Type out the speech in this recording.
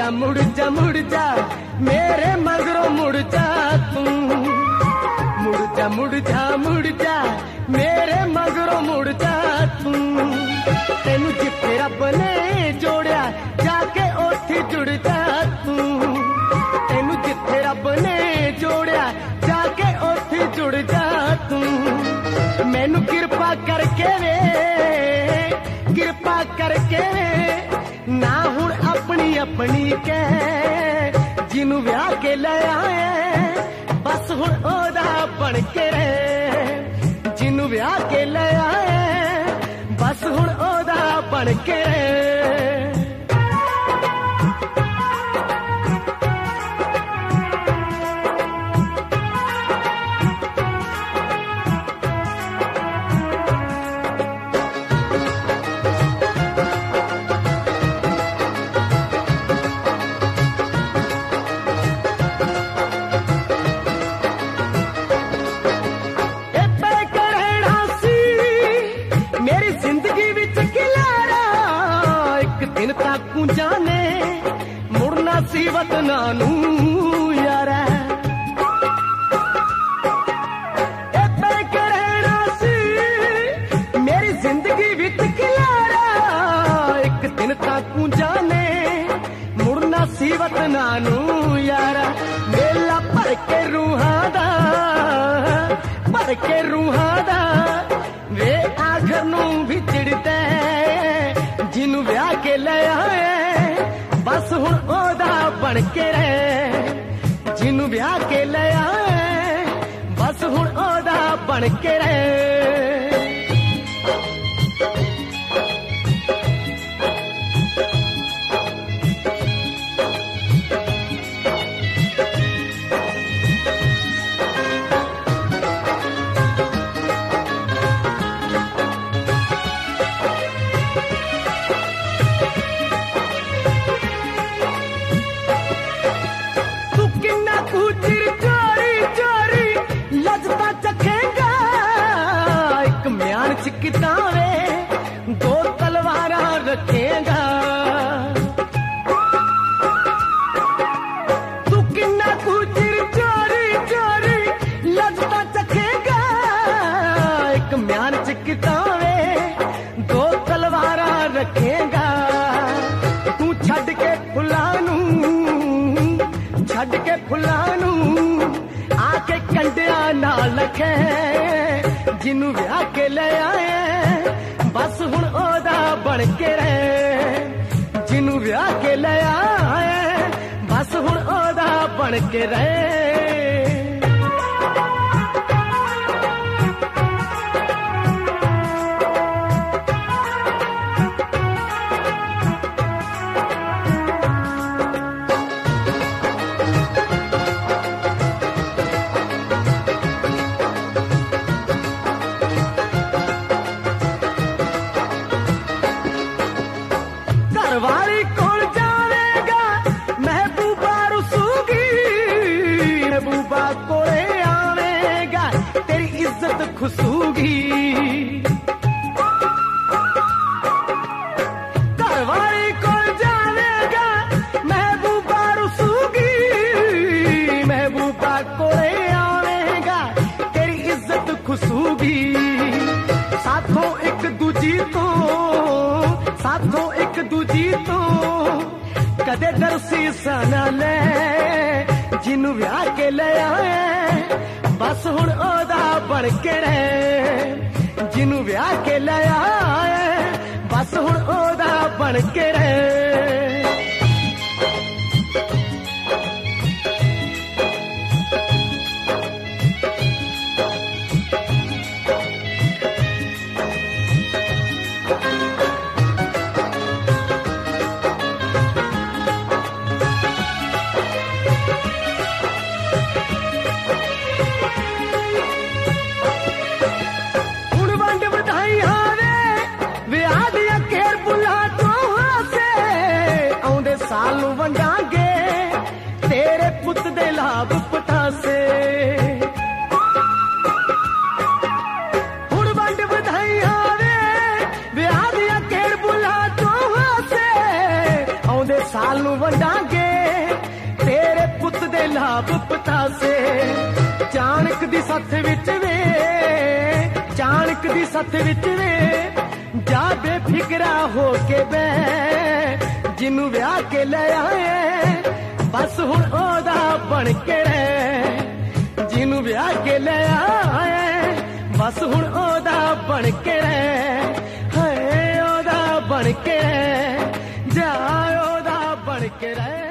मुड़ जा मेरे मगरों मुड़ जा तू। मुड़ जा मेरे मगरों मुड़ जा तू। तेनू जिथे रब ने जोड़िया जाके ओथे जुड़ जा तू। तेनू जिथे रब ने जोड़िया जाके ओथे जुड़ जा तू। मैनू कृपा करके ना हुण अपनी अपनी कह जिनू ब्याह के ले आए बस हुण ओदा बन के रहे। जिनू ब्याह के ले आए बस हुण ओदा बन के रहे। जाने मुड़ना सी वतना नू यार रहना सी मेरी जिंदगी विच खिलारा। एक दिन तू जाने मुड़ना सी वतना नू यार। मेला भर के रूहां दा वे आखर नू विछड़दा जिनू ब्याह के ले आए बस हुण ओदा बन के रहे। जिनू ब्याह के ले आए बस हुण ओदा बन के रहे। कितावे दो तलवारा रखेगा तू किन्ना कुचिर चोरी लजता चखेगा। एक म्यान च कितावे दो तलवारा रखेगा। तू छड़ के फुलानू आके कंडिया ना लखे। जिनू ब्याह के ले आए बस हुण ओदा बन के रहे। जिनू ब्याह के ले आए बस हुण ओदा बन के रहे। वाली कौन जानेगा महबूबा रुसूगी। महबूबा कोले आवेगा तेरी इज्जत खुसूगी। घरवाली कौन जानेगा महबूबा रुसूगी। महबूबा कोले आवेगा तेरी इज्जत खुसूगी। साथों एक दूजी तो कदे दरसी सना ले। जिनू ब्याह के ले आए बस हुण ओदा बन के रहे। जिनू ब्याह के ले आए बस हुण ओदा बन के रहे। साल वंडांगे तेरे पुत दे लाभ पतासे। हुण वंड बधाइयां वे ब्याह दियां केड़ बुला तो हासे। आउंदे साल नूं वंडांगे ਸੱਥ ਵਿੱਚ ਵੇ, ਚਾਣਕ ਦੀ ਸੱਥ ਵਿੱਚ ਵੇ, ਜਾ ਬੇਫਿਕਰਾ ਹੋ ਕੇ ਬੈ, ਜਿਹਨੂੰ ਵਿਆਹ ਕੇ ਲੈ ਆਏ ਬਸ ਹੁਣ ਉਹਦਾ ਬਣ ਕੇ ਰਹਿ, ਜਿਹਨੂੰ ਵਿਆਹ ਕੇ ਲੈ ਆਏ ਬਸ ਹੁਣ ਉਹਦਾ ਬਣ ਕੇ ਰਹਿ, ਹਾਏ ਉਹਦਾ ਬਣ ਕੇ ਰਹਿ, ਜਾ ਉਹਦਾ ਬਣ ਕੇ ਰਹਿ।